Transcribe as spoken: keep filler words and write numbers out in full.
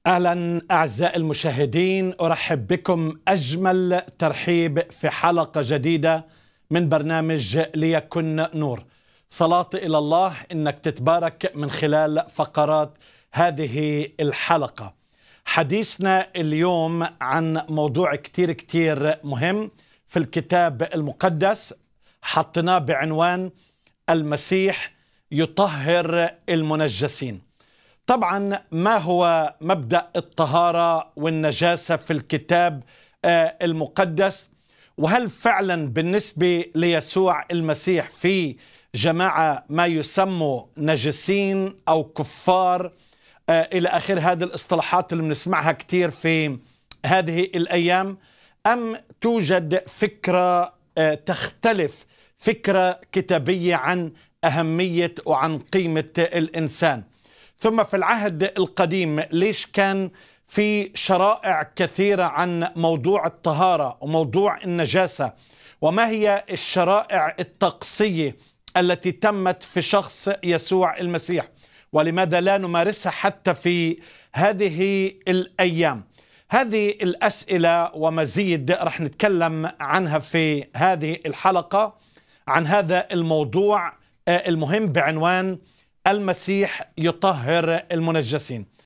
أهلا أعزائي المشاهدين، أرحب بكم أجمل ترحيب في حلقة جديدة من برنامج ليكن نور. صلاتي إلى الله إنك تتبارك من خلال فقرات هذه الحلقة. حديثنا اليوم عن موضوع كتير كتير مهم في الكتاب المقدس، حطيناه بعنوان المسيح يطهر المنجسين. طبعا ما هو مبدأ الطهارة والنجاسة في الكتاب المقدس؟ وهل فعلا بالنسبة ليسوع المسيح في جماعة ما يسموا نجسين أو كفار إلى آخر هذه الاصطلاحات اللي بنسمعها كتير في هذه الأيام، أم توجد فكرة تختلف، فكرة كتابية عن أهمية وعن قيمة الإنسان؟ ثم في العهد القديم ليش كان في شرائع كثيرة عن موضوع الطهارة وموضوع النجاسة؟ وما هي الشرائع الطقسية التي تمت في شخص يسوع المسيح؟ ولماذا لا نمارسها حتى في هذه الأيام؟ هذه الأسئلة ومزيد رح نتكلم عنها في هذه الحلقة، عن هذا الموضوع المهم بعنوان المسيح يطهر المنجسين.